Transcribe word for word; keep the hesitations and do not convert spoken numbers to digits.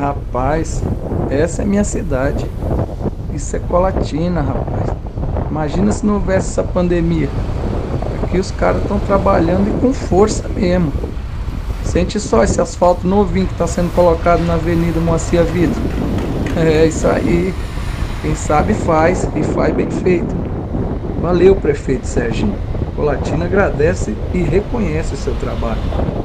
Rapaz, essa é minha cidade. Isso é Colatina, rapaz. Imagina se não houvesse essa pandemia. Aqui os caras estão trabalhando e com força mesmo. Sente só esse asfalto novinho que está sendo colocado na Avenida Moacir Vitor. É isso aí. Quem sabe faz, e faz bem feito. Valeu, prefeito Serginho. Colatina agradece e reconhece o seu trabalho.